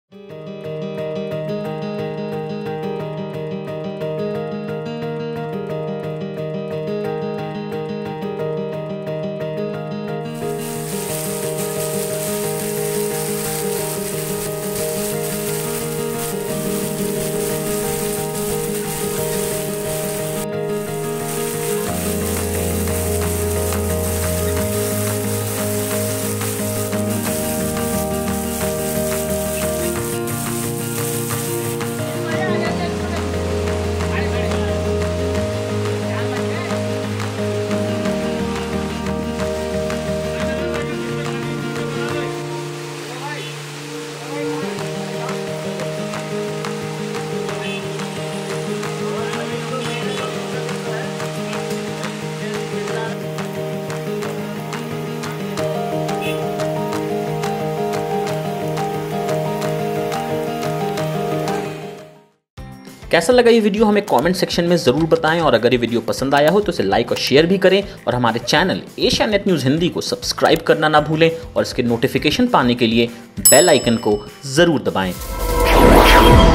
कैसा लगा ये वीडियो हमें कमेंट सेक्शन में ज़रूर बताएं, और अगर ये वीडियो पसंद आया हो तो इसे लाइक और शेयर भी करें, और हमारे चैनल एशियानेट न्यूज़ हिंदी को सब्सक्राइब करना ना भूलें, और इसके नोटिफिकेशन पाने के लिए बेल आइकन को ज़रूर दबाएं।